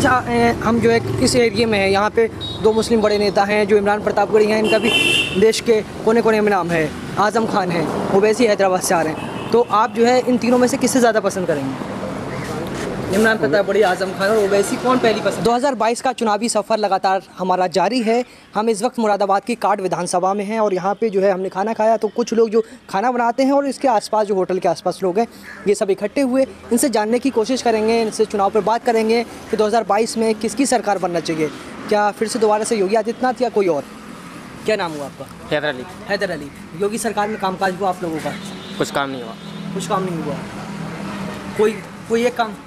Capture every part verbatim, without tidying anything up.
अच्छा, हम जो है इस एरिया में है, यहाँ पे दो मुस्लिम बड़े नेता हैं जो इमरान प्रतापगढ़ी हैं, इनका भी देश के कोने कोने में नाम है। आज़म खान है, ओवैसी हैदराबाद से आ रहे हैं। तो आप जो है इन तीनों में से किससे ज़्यादा पसंद करेंगे? इमरान प्रतापगढ़ी, आज़म खान और ओवैसी, कौन पहली पसंद? दो हज़ार बाईस का चुनावी सफ़र लगातार हमारा जारी है। हम इस वक्त मुरादाबाद की काट विधानसभा में हैं और यहाँ पे जो है हमने खाना खाया, तो कुछ लोग जो खाना बनाते हैं और इसके आसपास जो होटल के आसपास लोग हैं, ये सब इकट्ठे हुए, इनसे जानने की कोशिश करेंगे, इनसे चुनाव पर बात करेंगे कि दो हज़ार बाईस में किसकी सरकार बनना चाहिए। क्या फिर से दोबारा से योगी आदित्यनाथ या कोई और? क्या नाम हुआ आपका? हैदर अली। हैदर अली। योगी सरकार में कामकाज हुआ आप लोगों का? कुछ काम नहीं हुआ। कुछ काम नहीं हुआ? कोई कोई एक काम?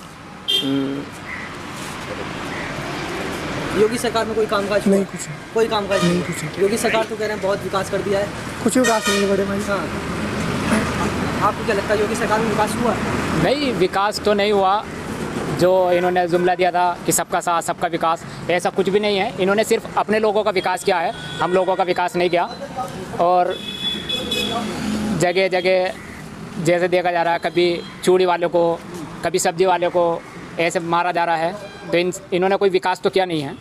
योगी सरकार में कोई कामकाज नहीं? कुछ कोई कामकाज नहीं। कुछ योगी सरकार तो कह रहे हैं बहुत विकास कर दिया है। कुछ विकास नहीं बड़े भाई। हाँ, आपको क्या लगता है योगी सरकार में विकास हुआ? नहीं, विकास तो नहीं हुआ। जो इन्होंने जुमला दिया था कि सबका साथ सबका विकास, ऐसा कुछ भी नहीं है। इन्होंने सिर्फ अपने लोगों का विकास किया है, हम लोगों का विकास नहीं किया। और जगह जगह जैसे देखा जा रहा है, कभी चूड़ी वालों को, कभी सब्जी वालों को ऐसे मारा जा रहा है। तो इन इन्होंने कोई विकास तो किया नहीं है।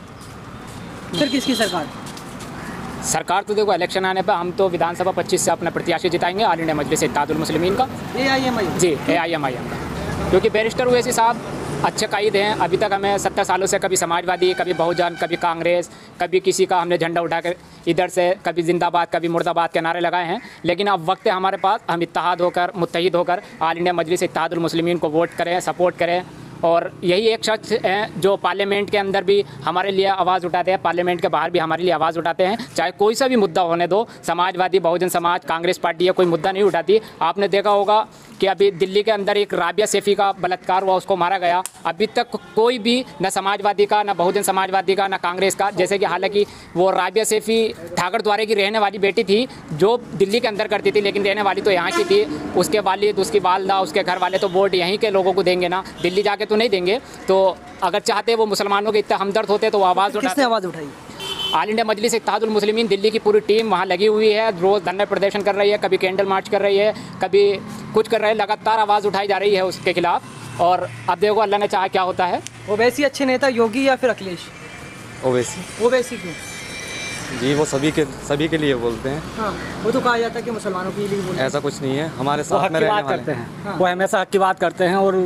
फिर किसकी सरकार? सरकार तो देखो, इलेक्शन आने पर हम तो विधानसभा पच्चीस से अपना प्रत्याशी जिताएंगे ऑल इंडिया मजलिस इत्तेहादुल मुस्लिमीन का, ए आई एम आई। जी, A I M I M का। क्योंकि बैरिस्टर ओवैसी साहब अच्छे कायद हैं। अभी तक हमें सत्तर सालों से कभी समाजवादी, कभी बहुजन, कभी कांग्रेस, कभी किसी का हमने झंडा उठाकर इधर से कभी जिंदाबाद, कभी मुर्दाबाद के नारे लगाए हैं। लेकिन अब वक्त है हमारे पास, हम इत्तेहाद होकर, मुत्तहिद होकर ऑल इंडिया मजलिस इत्तेहादुल मुस्लिमीन को वोट करें, सपोर्ट करें। और यही एक शख्स हैं जो पार्लियामेंट के अंदर भी हमारे लिए आवाज़ उठाते हैं, पार्लियामेंट के बाहर भी हमारे लिए आवाज़ उठाते हैं। चाहे कोई सा भी मुद्दा होने दो, समाजवादी, बहुजन समाज, कांग्रेस पार्टी या कोई मुद्दा नहीं उठाती। आपने देखा होगा कि अभी दिल्ली के अंदर एक राबिया सैफी का बलात्कार हुआ, उसको मारा गया। अभी तक कोई भी न समाजवादी का, न बहुजन समाजवादी का, न कांग्रेस का, जैसे कि हालांकि वो राबिया सैफी ठाकर द्वारे की रहने वाली बेटी थी जो दिल्ली के अंदर करती थी, लेकिन रहने वाली तो यहाँ की थी। उसके वालिद, उसकी वालदा, उसके घर वाले तो वोट यहीं के लोगों को देंगे ना, दिल्ली जाके तो नहीं देंगे। तो अगर चाहते वो मुसलमानों के इतने हमदर्द होते तो वो आवाज़ उठाते। किसने आवाज़ उठाई? ऑल इंडिया मजलिस इत्तेहादुल मुस्लिमीन दिल्ली की पूरी टीम वहाँ लगी हुई है, रोज़ धरना प्रदर्शन कर रही है, कभी कैंडल मार्च कर रही है, कभी कुछ कर रहे हैं। लगातार आवाज़ उठाई जा रही है उसके खिलाफ। और अब देखो अल्लाह ने चाहा क्या होता है। ओवैसी अच्छे नेता, योगी या फिर अखिलेश? ओवैसी। ओवैसी क्यों? जी, वो सभी के सभी के लिए बोलते हैं। हाँ, वो तो कहा जाता है कि मुसलमानों के लिए बोलते हैं। ऐसा कुछ नहीं है, हमारे साथ में रहने वाले हैं। हाँ। वो हमेशा हक की बात करते हैं और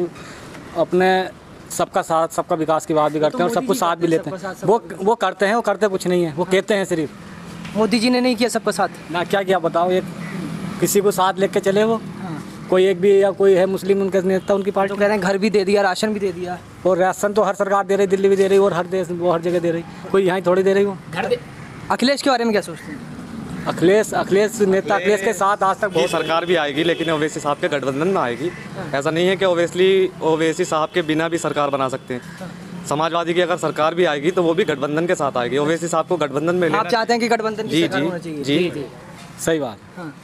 अपने सबका साथ सबका विकास की बात भी करते हैं और सबको साथ भी लेते हैं। वो वो करते हैं, वो करते कुछ नहीं है, वो कहते हैं सिर्फ। मोदी जी ने नहीं किया सबका साथ ना? क्या किया बताओ? एक किसी को साथ लेके चले वो, कोई एक भी या कोई है मुस्लिम उनके नेता, उनकी पार्टी तो कह रहे हैं घर भी दे दिया, राशन भी दे दिया। और राशन तो हर सरकार दे रही, दिल्ली भी दे रही और हर देश वो हर जगह दे रही, कोई यहाँ थोड़ी दे रही वो। अखिलेश के बारे में क्या सोचते हैं? अखिलेश अखिलेश नेता अखिलेश के साथ आज तक बहुत सरकार भी आएगी, लेकिन ओवैसी साहब के गठबंधन में आएगी। ऐसा नहीं है कि ओवैसी ओवैसी साहब के बिना भी सरकार बना सकते हैं। समाजवादी की अगर सरकार भी आएगी तो वो भी गठबंधन के साथ आएगी। ओवैसी साहब को गठबंधन में आप चाहते हैं कि गठबंधन की सरकार होना चाहिए? जी जी, सही बात।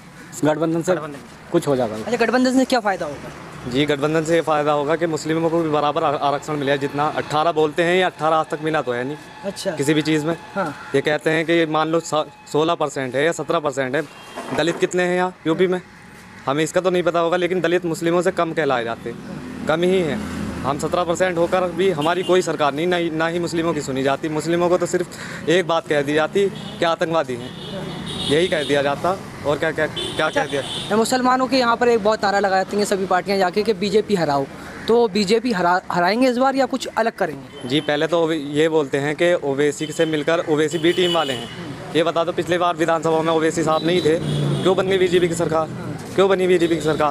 गठबंधन से कुछ हो जाएगा। अच्छा, गठबंधन से क्या फ़ायदा होगा? जी, गठबंधन से ये फ़ायदा होगा कि मुस्लिमों को भी बराबर आरक्षण मिलेगा। जितना अट्ठारह बोलते हैं, ये अट्ठारह आज तक मिला तो है नहीं। अच्छा, किसी भी चीज़ में। हाँ। ये कहते हैं कि मान लो सोलह परसेंट है या सत्रह परसेंट है। दलित कितने हैं यहाँ यूपी में? हमें इसका तो नहीं पता होगा, लेकिन दलित मुस्लिमों से कम कहलाए जाते हैं, कम ही हैं। हम सत्रह परसेंट होकर भी हमारी कोई सरकार नहीं, ना, ना ही मुस्लिमों की सुनी जाती। मुस्लिमों को तो सिर्फ एक बात कह दी जाती कि आतंकवादी हैं, यही कह दिया जाता। और क्या क्या क्या अच्छा, कह दिया। मुसलमानों के यहाँ पर एक बहुत नारा लगाती हैं सभी पार्टियाँ जाके कि बीजेपी हराओ। तो बीजेपी हरा हराएंगे इस बार या कुछ अलग करेंगे? जी, पहले तो ये बोलते हैं कि ओवैसी से मिलकर ओवैसी बी टीम वाले हैं। ये बता दो, पिछले बार विधानसभा में ओवैसी साहब नहीं थे, क्यों बन गई बीजेपी की सरकार? क्यों बनी बीजेपी की सरकार?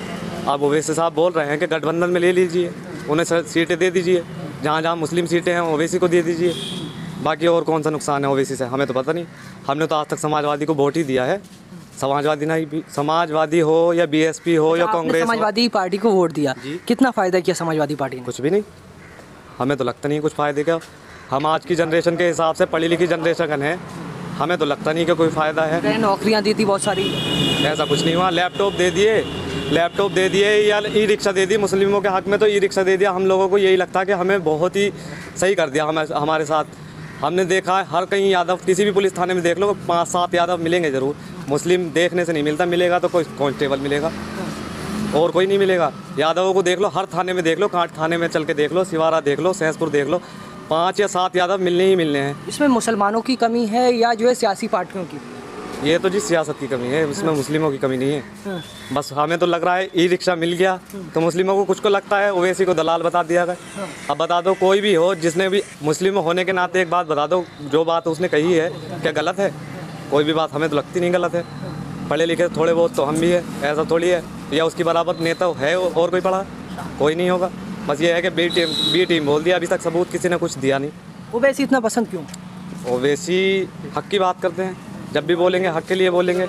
अब ओवैसी साहब बोल रहे हैं कि गठबंधन में ले लीजिए, उन्हें सीटें दे दीजिए, जहाँ जहाँ मुस्लिम सीटें हैं ओवैसी को दे दीजिए। बाकी और कौन सा नुकसान है ओवैसी से, हमें तो पता नहीं। हमने तो आज तक समाजवादी को वोट ही दिया है। समाजवादी नहीं, समाजवादी हो या बीएसपी हो या कांग्रेस, समाजवादी पार्टी को वोट दिया, कितना फ़ायदा किया समाजवादी पार्टी ने? कुछ भी नहीं। हमें तो लगता नहीं कुछ फ़ायदे का। हम आज की जनरेशन के हिसाब से पढ़ी लिखी जनरेशन है, हमें तो लगता नहीं कि कोई फ़ायदा है। नौकरियाँ दी थी बहुत सारी, ऐसा कुछ नहीं हुआ। लैपटॉप दे दिए, लैपटॉप दे दिए या ई रिक्शा दे दी। मुस्लिमों के हक़ में तो ई रिक्शा दे दिया। हम लोगों को यही लगता है कि हमें बहुत ही सही कर दिया। हमें हमारे साथ हमने देखा है हर कहीं यादव, किसी भी पुलिस थाने में देख लो पाँच सात यादव मिलेंगे ज़रूर। मुस्लिम देखने से नहीं मिलता, मिलेगा तो कोई कांस्टेबल मिलेगा। और कोई नहीं मिलेगा। यादवों को देख लो, हर थाने में देख लो, कांट थाने में चल के देख लो, सिवारा देख लो, सहसपुर देख लो, पाँच या सात यादव मिलने ही मिलने हैं। इसमें मुसलमानों की कमी है या जो है सियासी पार्टियों की? ये तो जी सियासत की कमी है, इसमें मुस्लिमों की कमी नहीं है। बस हमें तो लग रहा है ई रिक्शा मिल गया तो मुस्लिमों को कुछ को लगता है ओवैसी को दलाल बता दिया गया। अब बता दो, कोई भी हो जिसने भी मुस्लिम होने के नाते एक बात बता दो, जो बात उसने कही है क्या गलत है? कोई भी बात हमें तो लगती नहीं गलत है। पढ़े लिखे थोड़े बहुत तो हम भी है, ऐसा थोड़ी है। या उसकी बराबर नेता है और कोई पढ़ा? कोई नहीं होगा। बस ये है कि बी टीम बी टीम बोल दिया, अभी तक सबूत किसी ने कुछ दिया नहीं। ओवैसी इतना पसंद क्यों? ओवैसी हक की बात करते हैं, जब भी बोलेंगे हक के लिए बोलेंगे।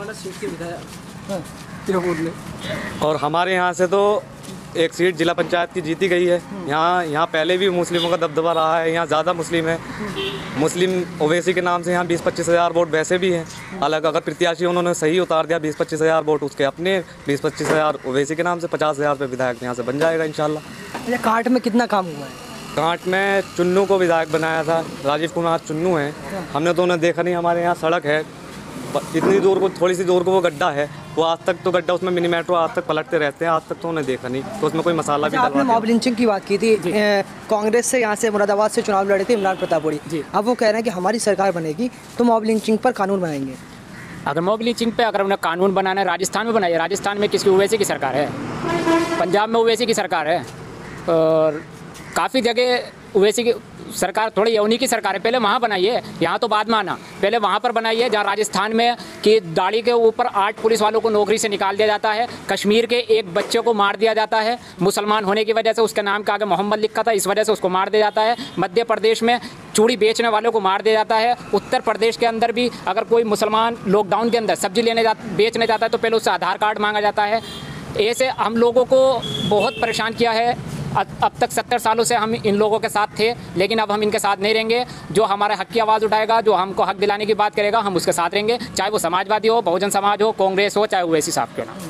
और हमारे यहाँ से तो एक सीट जिला पंचायत की जीती गई है। यहाँ यहाँ पहले भी मुस्लिमों का दबदबा रहा है, यहाँ ज़्यादा मुस्लिम है। मुस्लिम ओवैसी के नाम से यहाँ बीस पच्चीस हज़ार वोट वैसे भी हैं। अलग अगर प्रत्याशी उन्होंने सही उतार दिया बीस पच्चीस हज़ार वोट उसके अपने, बीस पच्चीस हज़ार ओवैसी के नाम से, पचास हज़ार रुपये विधायक यहाँ से बन जाएगा इंशाल्लाह। अच्छा, कांट में कितना काम हुआ है? कांट में चुन्नू को विधायक बनाया था, राजीव कुमार चुन्नू हैं। हमने तो उन्हें देखा नहीं। हमारे यहाँ सड़क है, इतनी दूर को थोड़ी सी दूर को वो गड्ढा है, वो आज तक तो गड्ढा उसमें मिनी मेट्रो आज तक पलटते रहते हैं, आज तक तो उन्हें देखा नहीं। तो उसमें कोई मसाला भी अच्छा, आपने मॉब लिंचिंग की बात की थी। कांग्रेस से यहाँ से मुरादाबाद से चुनाव लड़े थे इमरान प्रतापगढ़ी। अब वो कह रहे हैं कि हमारी सरकार बनेगी तो मॉब लिंचिंग पर कानून बनाएंगे। अगर मॉब लिंचिंग पे अगर उन्हें कानून बनाना है, राजस्थान में बनाइए। राजस्थान में किसकी? ओवैसी की सरकार है। पंजाब में ओवैसी की सरकार है और काफ़ी जगह ओवैसी की सरकार, थोड़ी यौनी की सरकार है। पहले वहाँ बनाइए, यहाँ तो बाद में आना। पहले वहाँ पर बनाइए जहाँ राजस्थान में कि दाढ़ी के ऊपर आठ पुलिस वालों को नौकरी से निकाल दिया जाता है। कश्मीर के एक बच्चे को मार दिया जाता है मुसलमान होने की वजह से, उसके नाम के आगे मोहम्मद लिखा था, इस वजह से उसको मार दिया जाता है। मध्य प्रदेश में चूड़ी बेचने वालों को मार दिया जाता है। उत्तर प्रदेश के अंदर भी अगर कोई मुसलमान लॉकडाउन के अंदर सब्जी लेने जा बेचने जाता है तो पहले उससे आधार कार्ड मांगा जाता है। ऐसे हम लोगों को बहुत परेशान किया है। अब तक सत्तर सालों से हम इन लोगों के साथ थे, लेकिन अब हम इनके साथ नहीं रहेंगे। जो हमारे हक की आवाज़ उठाएगा, जो हमको हक दिलाने की बात करेगा, हम उसके साथ रहेंगे, चाहे वो समाजवादी हो, बहुजन समाज हो, कांग्रेस हो, चाहे ओवैसी साहब क्यों ना।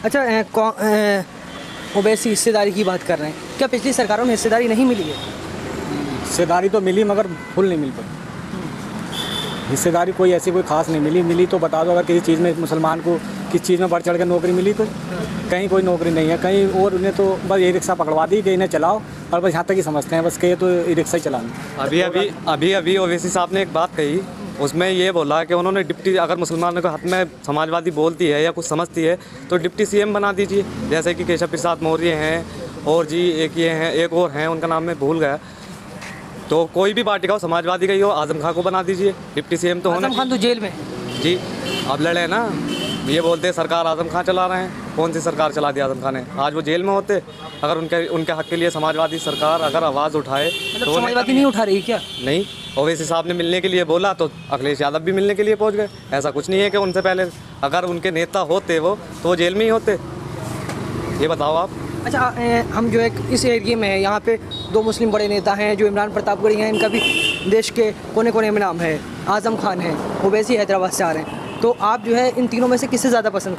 अच्छा, ओवैसी हिस्सेदारी की बात कर रहे हैं, क्या पिछली सरकारों में हिस्सेदारी नहीं मिली है? हिस्सेदारी तो मिली मगर फुल नहीं मिल पाई। हिस्सेदारी कोई ऐसी कोई खास नहीं मिली। मिली तो बता दो, अगर किसी चीज़ में मुसलमान को किस चीज़ में बढ़ चढ़ कर नौकरी मिली तो कहीं कोई नौकरी नहीं है कहीं। और उन्हें तो बस ई रिक्शा पकड़वा दी कि इन्हें चलाओ, और बस यहाँ तक ही समझते हैं बस कि ये तो ई रिक्शा ही चलाना। अभी अभी अभी अभी ओवैसी साहब ने एक बात कही, उसमें ये बोला कि उन्होंने डिप्टी, अगर मुसलमानों के हाथ में समाजवादी बोलती है या कुछ समझती है तो डिप्टी सीएम बना दीजिए। जैसे कि केशव प्रसाद मौर्य हैं और जी एक ये हैं, एक और हैं, उनका नाम मैं भूल गया। तो कोई भी पार्टी का हो, समाजवादी का ही हो, आजम खान को बना दीजिए डिप्टी सीएम। तो आजम खान तो जेल में जी, अब लड़े ना। ये बोलते हैं सरकार आजम खान चला रहे हैं, कौन सी सरकार चला दी आजम खान ने? आज वो जेल में होते। अगर उनके उनके हक के लिए समाजवादी सरकार अगर आवाज़ उठाए तो समाजवादी नहीं उठा रही क्या? नहीं, ओवैसी साहब ने मिलने के लिए बोला तो अखिलेश यादव भी मिलने के लिए पहुंच गए। ऐसा कुछ नहीं है कि उनसे पहले अगर उनके नेता होते वो तो वो जेल में ही होते। ये बताओ आप। अच्छा, हम जो है इस एरिया में है, यहाँ पे दो मुस्लिम बड़े नेता हैं जो इमरान प्रतापगढ़ी हैं, इनका भी देश के कोने कोने में नाम है। आज़म खान है, ओवैसी हैदराबाद से आ रहे हैं। तो आप जो है इन तीनों में से किसे ज़्यादा पसंद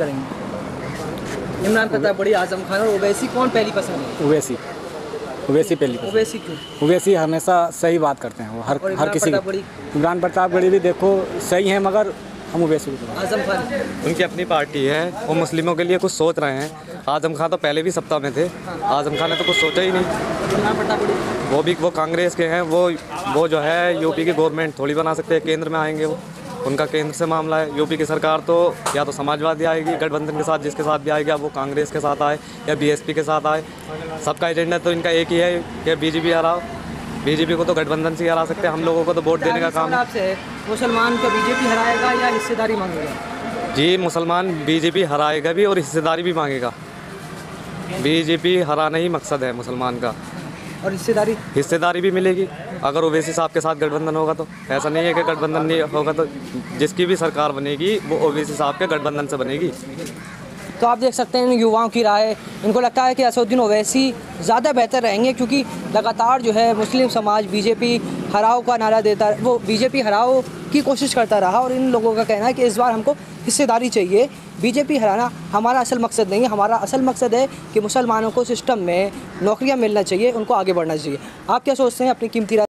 करेंगे? इमरान प्रतापगढ़ी, आज़म खान और ओवैसी, कौन पहली पसंद है? ओवैसी। ओवैसी पहली। ओवैसी क्यों? ओवैसी हमेशा सही बात करते हैं, वो हर हर किसी की। इमरान प्रतापगढ़ी भी देखो सही है मगर हम ओवैसी को। आज़म खान उनकी अपनी पार्टी है, वो मुस्लिमों के लिए कुछ सोच रहे हैं। आज़म खान तो पहले भी सत्ता में थे, आज़म खान ने तो कुछ सोचा ही नहीं। इमरान प्रतापगढ़ी वो भी वो कांग्रेस के हैं, वो वो जो है यूपी की गवर्नमेंट थोड़ी बना सकते हैं, केंद्र में आएंगे वो, उनका केंद्र से मामला है। यूपी की सरकार तो या तो समाजवादी आएगी गठबंधन के साथ, जिसके साथ भी आएगी, वो कांग्रेस के साथ आए या बीएसपी के साथ आए। सबका एजेंडा तो इनका एक ही है कि बीजेपी हराओ। बीजेपी को तो गठबंधन से ही हरा सकते हैं, हम लोगों को तो वोट देने का काम है। मुसलमान का बीजेपी हराएगा या हिस्सेदारी मांगेगा? जी, मुसलमान बीजेपी हराएगा भी और हिस्सेदारी भी मांगेगा। बीजेपी हराना ही मकसद है मुसलमान का, और हिस्सेदारी हिस्सेदारी भी मिलेगी अगर ओवैसी साहब के साथ गठबंधन होगा तो। ऐसा नहीं है कि गठबंधन नहीं होगा तो जिसकी भी सरकार बनेगी वो ओवैसी साहब के गठबंधन से बनेगी। तो आप देख सकते हैं युवाओं की राय, इनको लगता है कि असदुद्दीन ओवैसी ज़्यादा बेहतर रहेंगे, क्योंकि लगातार जो है मुस्लिम समाज बीजेपी हराओ का नारा देता, वो बीजेपी हराओ की कोशिश करता रहा। और इन लोगों का कहना है कि इस बार हमको हिस्सेदारी चाहिए, बीजेपी हराना हमारा असल मकसद नहीं है। हमारा असल मकसद है कि मुसलमानों को सिस्टम में नौकरियां मिलना चाहिए, उनको आगे बढ़ना चाहिए। आप क्या सोचते हैं? अपनी कीमती राय